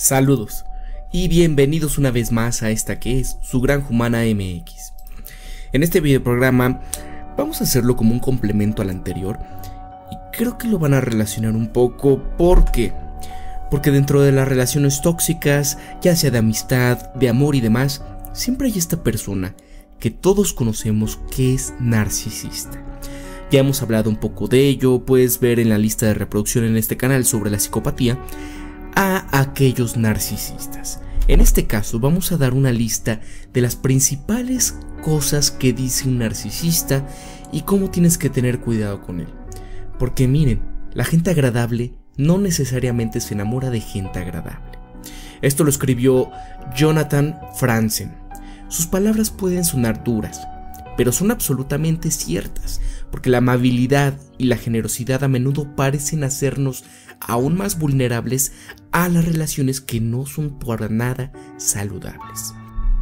Saludos y bienvenidos una vez más a esta que es su Granja Humana MX. En este videoprograma vamos a hacerlo como un complemento al anterior y creo que lo van a relacionar un poco. ¿Por qué? Porque dentro de las relaciones tóxicas, ya sea de amistad, de amor y demás, siempre hay esta persona que todos conocemos que es narcisista. Ya hemos hablado un poco de ello, puedes ver en la lista de reproducción en este canal sobre la psicopatía a aquellos narcisistas. En este caso vamos a dar una lista de las principales cosas que dice un narcisista y cómo tienes que tener cuidado con él. Porque miren, la gente agradable no necesariamente se enamora de gente agradable. Esto lo escribió Jonathan Franzen. Sus palabras pueden sonar duras, pero son absolutamente ciertas, porque la amabilidad y la generosidad a menudo parecen hacernos aún más vulnerables a las relaciones que no son por nada saludables.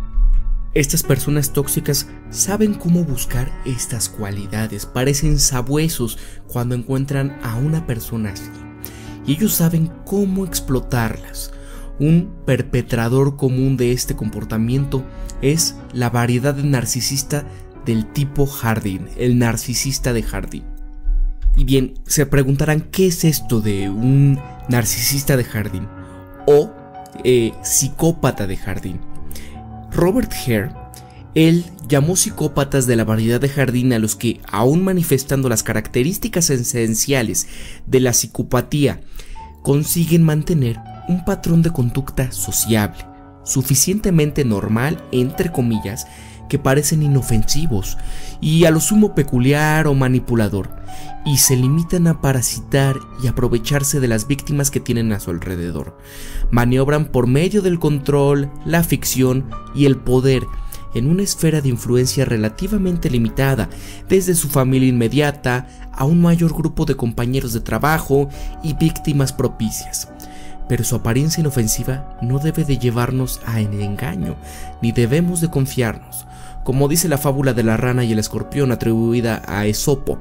Estas personas tóxicas saben cómo buscar estas cualidades, parecen sabuesos cuando encuentran a una persona así, y ellos saben cómo explotarlas. Un perpetrador común de este comportamiento es la variedad de narcisista del tipo jardín, el narcisista de jardín. Y bien, se preguntarán qué es esto de un narcisista de jardín o psicópata de jardín. Robert Hare, él llamó psicópatas de la variedad de jardín a los que, aún manifestando las características esenciales de la psicopatía, consiguen mantener un patrón de conducta sociable, suficientemente normal, entre comillas, que parecen inofensivos y a lo sumo peculiar o manipulador, y se limitan a parasitar y aprovecharse de las víctimas que tienen a su alrededor. Maniobran por medio del control, la ficción y el poder en una esfera de influencia relativamente limitada, desde su familia inmediata a un mayor grupo de compañeros de trabajo y víctimas propicias. Pero su apariencia inofensiva no debe de llevarnos al engaño, ni debemos de confiarnos. Como dice la fábula de la rana y el escorpión atribuida a Esopo,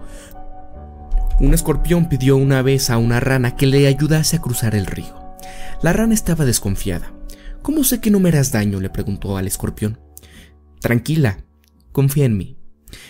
un escorpión pidió una vez a una rana que le ayudase a cruzar el río. La rana estaba desconfiada. ¿Cómo sé que no me harás daño?, le preguntó al escorpión. Tranquila, confía en mí.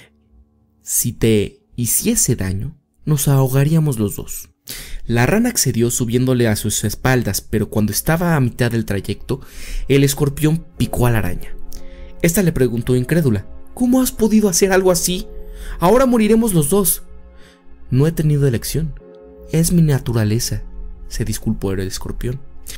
Si te hiciese daño, nos ahogaríamos los dos. La rana accedió subiéndole a sus espaldas, pero cuando estaba a mitad del trayecto, el escorpión picó a la araña. Esta le preguntó incrédula: ¿Cómo has podido hacer algo así? Ahora moriremos los dos. No he tenido elección. Es mi naturaleza, se disculpó el escorpión.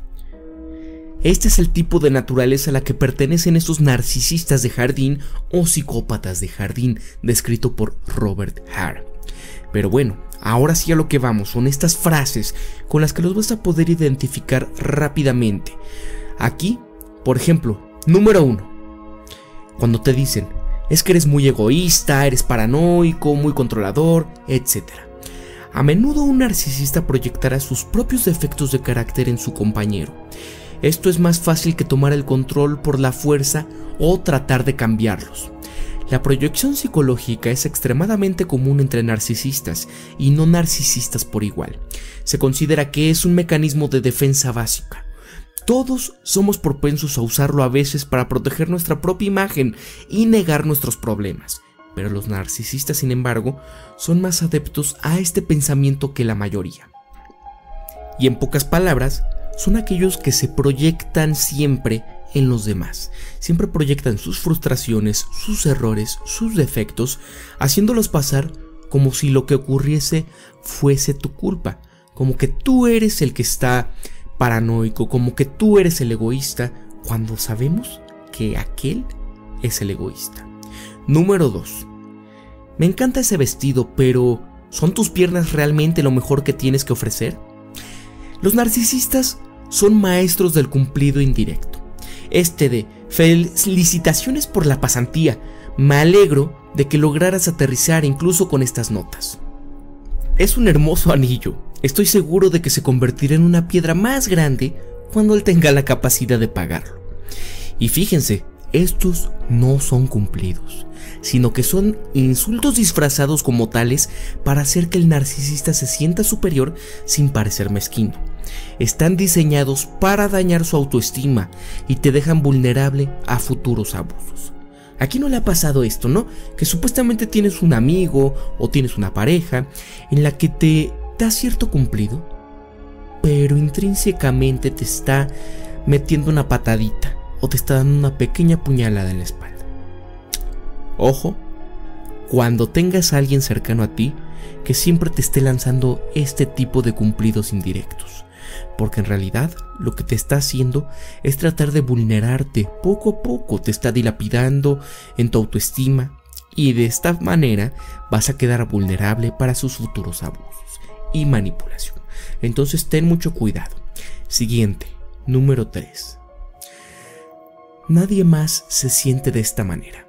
Este es el tipo de naturaleza a la que pertenecen estos narcisistas de jardín o psicópatas de jardín, descrito por Robert Hare. Pero bueno, ahora sí a lo que vamos, son estas frases con las que los vas a poder identificar rápidamente. Aquí, por ejemplo, número 1. Cuando te dicen, es que eres muy egoísta, eres paranoico, muy controlador, etc. A menudo un narcisista proyectará sus propios defectos de carácter en su compañero. Esto es más fácil que tomar el control por la fuerza o tratar de cambiarlos. La proyección psicológica es extremadamente común entre narcisistas y no narcisistas por igual. Se considera que es un mecanismo de defensa básica. Todos somos propensos a usarlo a veces para proteger nuestra propia imagen y negar nuestros problemas, pero los narcisistas, sin embargo, son más adeptos a este pensamiento que la mayoría. Y en pocas palabras, son aquellos que se proyectan siempre en los demás. Siempre proyectan sus frustraciones, sus errores, sus defectos, haciéndolos pasar como si lo que ocurriese fuese tu culpa, como que tú eres el que está paranoico, como que tú eres el egoísta, cuando sabemos que aquel es el egoísta. Número 2. Me encanta ese vestido, pero ¿son tus piernas realmente lo mejor que tienes que ofrecer? Los narcisistas son maestros del cumplido indirecto. De felicitaciones por la pasantía, me alegro de que lograras aterrizar incluso con estas notas. Es un hermoso anillo, estoy seguro de que se convertirá en una piedra más grande cuando él tenga la capacidad de pagarlo. Y fíjense, estos no son cumplidos, sino que son insultos disfrazados como tales para hacer que el narcisista se sienta superior sin parecer mezquino. están diseñados para dañar su autoestima y te dejan vulnerable a futuros abusos. ¿A quién no le ha pasado esto, no? Que supuestamente tienes un amigo o tienes una pareja en la que te da cierto cumplido, pero intrínsecamente te está metiendo una patadita o te está dando una pequeña puñalada en la espalda. Ojo, cuando tengas a alguien cercano a ti que siempre te esté lanzando este tipo de cumplidos indirectos, porque en realidad lo que te está haciendo es tratar de vulnerarte poco a poco, te está dilapidando en tu autoestima y de esta manera vas a quedar vulnerable para sus futuros abusos y manipulación. Entonces ten mucho cuidado. Siguiente, número 3. Nadie más se siente de esta manera.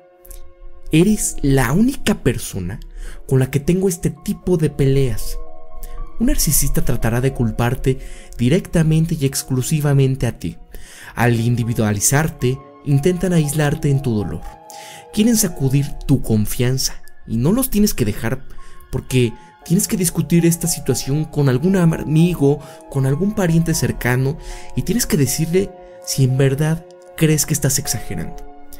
Eres la única persona con la que tengo este tipo de peleas. Un narcisista tratará de culparte directamente y exclusivamente a ti. Al individualizarte, intentan aislarte en tu dolor. Quieren sacudir tu confianza y no los tienes que dejar porque tienes que discutir esta situación con algún amigo, con algún pariente cercano y tienes que decirle si en verdad crees que estás exagerando.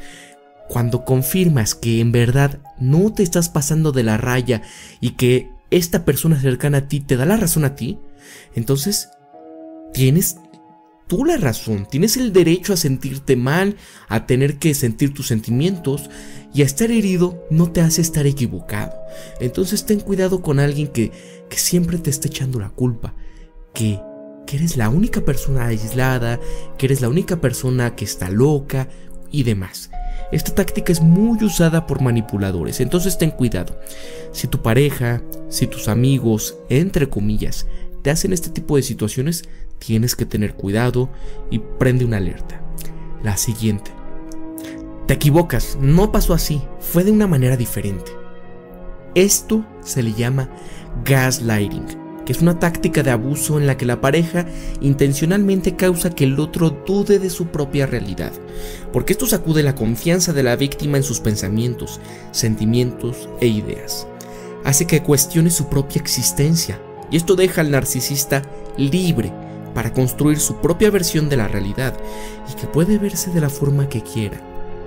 Cuando confirmas que en verdad no te estás pasando de la raya y que esta persona cercana a ti te da la razón a ti, entonces tienes tú la razón, tienes el derecho a sentirte mal, a tener que sentir tus sentimientos, y a estar herido no te hace estar equivocado. Entonces ten cuidado con alguien que siempre te esté echando la culpa, que eres la única persona aislada, que eres la única persona que está loca y demás. Esta táctica es muy usada por manipuladores, entonces ten cuidado. Si tu pareja, si tus amigos, entre comillas, te hacen este tipo de situaciones, tienes que tener cuidado y prende una alerta. La siguiente. Te equivocas, no pasó así, fue de una manera diferente. Esto se le llama gaslighting, que es una táctica de abuso en la que la pareja intencionalmente causa que el otro dude de su propia realidad, porque esto sacude la confianza de la víctima en sus pensamientos, sentimientos e ideas. Hace que cuestione su propia existencia, y esto deja al narcisista libre para construir su propia versión de la realidad y que puede verse de la forma que quiera.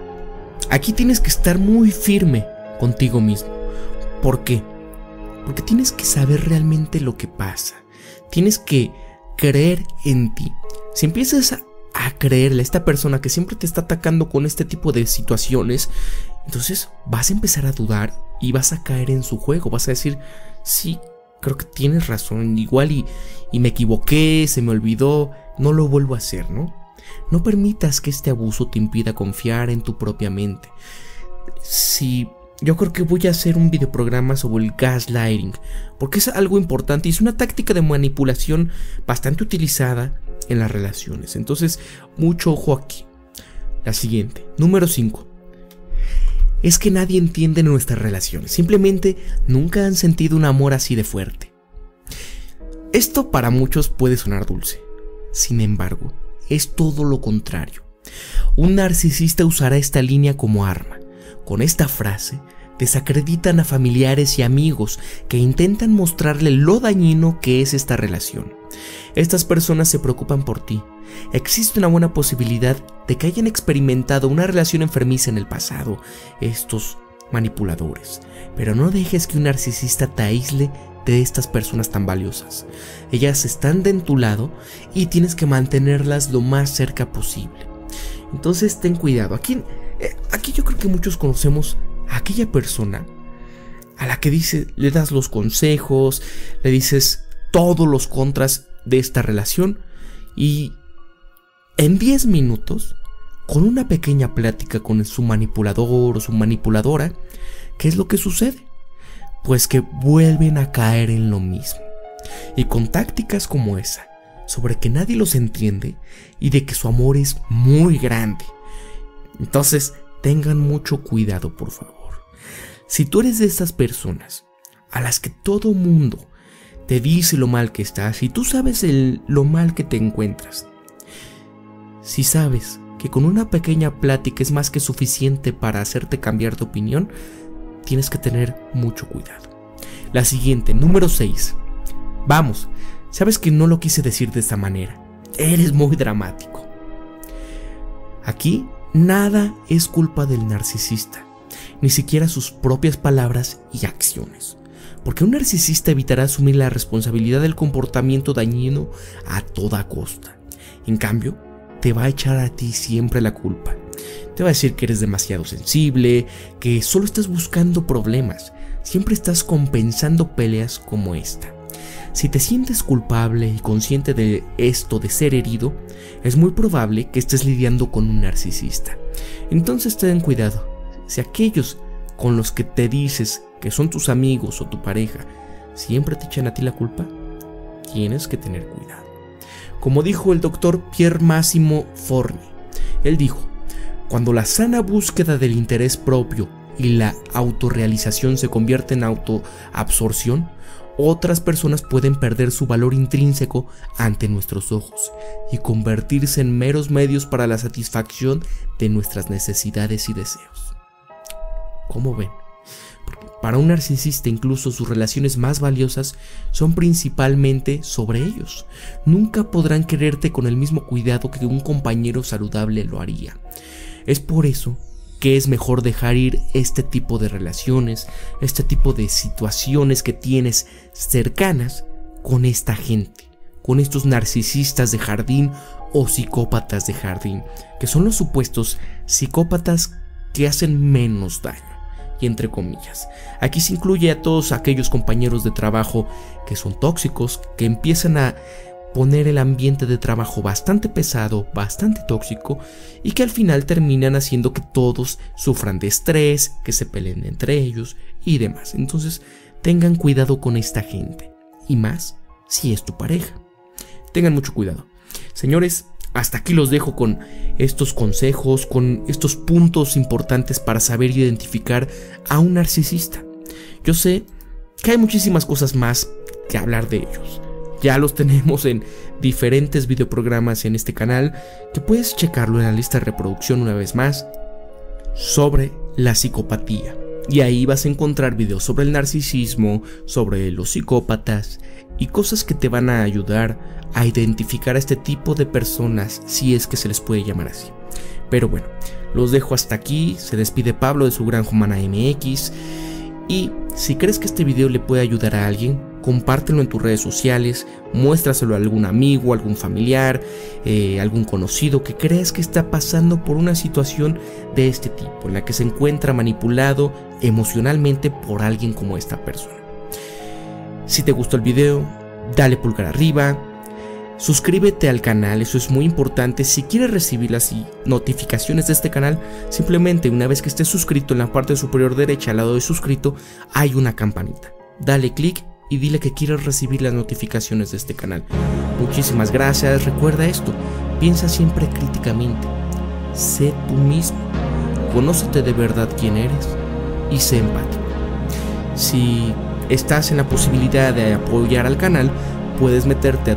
Aquí tienes que estar muy firme contigo mismo. ¿Por qué? Porque tienes que saber realmente lo que pasa. Tienes que creer en ti. Si empiezas a creerle a esta persona que siempre te está atacando con este tipo de situaciones, entonces vas a empezar a dudar y vas a caer en su juego. Vas a decir, sí, creo que tienes razón, igual y me equivoqué, se me olvidó, no lo vuelvo a hacer, ¿no? No permitas que este abuso te impida confiar en tu propia mente. Yo creo que voy a hacer un videoprograma sobre el gaslighting, porque es algo importante y es una táctica de manipulación bastante utilizada en las relaciones. Entonces, mucho ojo aquí. La siguiente, número 5. Es que nadie entiende nuestras relaciones, simplemente nunca han sentido un amor así de fuerte. Esto para muchos puede sonar dulce, sin embargo, es todo lo contrario. Un narcisista usará esta línea como arma. Con esta frase, desacreditan a familiares y amigos que intentan mostrarle lo dañino que es esta relación. Estas personas se preocupan por ti. Existe una buena posibilidad de que hayan experimentado una relación enfermiza en el pasado, estos manipuladores. Pero no dejes que un narcisista te aísle de estas personas tan valiosas. Ellas están de tu lado y tienes que mantenerlas lo más cerca posible. Entonces ten cuidado. Aquí yo creo que muchos conocemos a aquella persona a la que le das los consejos, le dices todos los contras de esta relación y en 10 minutos, con una pequeña plática con su manipulador o su manipuladora, ¿qué es lo que sucede? Pues que vuelven a caer en lo mismo. Y con tácticas como esa, sobre que nadie los entiende y de que su amor es muy grande. Entonces, tengan mucho cuidado, por favor. Si tú eres de estas personas a las que todo mundo te dice lo mal que estás y tú sabes lo mal que te encuentras, si sabes que con una pequeña plática es más que suficiente para hacerte cambiar de opinión, tienes que tener mucho cuidado. La siguiente, número 6. Vamos, Sabes que no lo quise decir de esta manera. Eres muy dramático. Aquí nada es culpa del narcisista, ni siquiera sus propias palabras y acciones. Porque un narcisista evitará asumir la responsabilidad del comportamiento dañino a toda costa. En cambio, te va a echar a ti siempre la culpa. Te va a decir que eres demasiado sensible, que solo estás buscando problemas, siempre estás compensando peleas como esta. Si te sientes culpable y consciente de esto de ser herido, es muy probable que estés lidiando con un narcisista. Entonces ten cuidado. Si aquellos con los que te dices que son tus amigos o tu pareja siempre te echan a ti la culpa, tienes que tener cuidado. Como dijo el doctor Pier Massimo Forni, él dijo: cuando la sana búsqueda del interés propio y la autorrealización se convierte en autoabsorción, otras personas pueden perder su valor intrínseco ante nuestros ojos y convertirse en meros medios para la satisfacción de nuestras necesidades y deseos. ¿Cómo ven? Porque para un narcisista incluso sus relaciones más valiosas son principalmente sobre ellos. Nunca podrán quererte con el mismo cuidado que un compañero saludable lo haría. Es por eso que es mejor dejar ir este tipo de relaciones, este tipo de situaciones que tienes cercanas con esta gente, con estos narcisistas de jardín o psicópatas de jardín, que son los supuestos psicópatas que hacen menos daño, y entre comillas. Aquí se incluye a todos aquellos compañeros de trabajo que son tóxicos, que empiezan a poner el ambiente de trabajo bastante pesado, bastante tóxico, y que al final terminan haciendo que todos sufran de estrés, que se peleen entre ellos y demás. Entonces tengan cuidado con esta gente, y más si es tu pareja. Tengan mucho cuidado. Señores, hasta aquí los dejo con estos consejos, con estos puntos importantes para saber identificar a un narcisista. Yo sé que hay muchísimas cosas más que hablar de ellos. Ya los tenemos en diferentes videoprogramas en este canal, que puedes checarlo en la lista de reproducción una vez más, sobre la psicopatía. Y ahí vas a encontrar videos sobre el narcisismo, sobre los psicópatas y cosas que te van a ayudar a identificar a este tipo de personas, si es que se les puede llamar así. Pero bueno, los dejo hasta aquí. Se despide Pablo de su Gran Humana MX. Y si crees que este video le puede ayudar a alguien, compártelo en tus redes sociales, muéstraselo a algún amigo, algún familiar, algún conocido que creas que está pasando por una situación de este tipo, en la que se encuentra manipulado emocionalmente por alguien como esta persona. Si te gustó el video, dale pulgar arriba, suscríbete al canal, eso es muy importante. Si quieres recibir las notificaciones de este canal, simplemente una vez que estés suscrito, en la parte superior derecha al lado de suscrito hay una campanita. Dale clic y dile que quieres recibir las notificaciones de este canal. Muchísimas gracias. Recuerda esto, piensa siempre críticamente, sé tú mismo, conócete de verdad quién eres y sé empático. Si estás en la posibilidad de apoyar al canal, puedes meterte a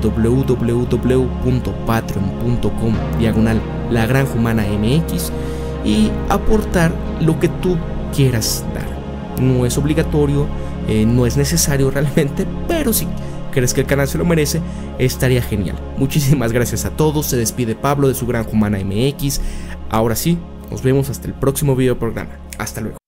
www.patreon.com/LaGranHumanaMX y aportar lo que tú quieras dar. No es obligatorio, no es necesario realmente, pero si crees que el canal se lo merece, estaría genial. Muchísimas gracias a todos. Se despide Pablo de su Gran Humana MX. Ahora sí, nos vemos hasta el próximo video programa. Hasta luego.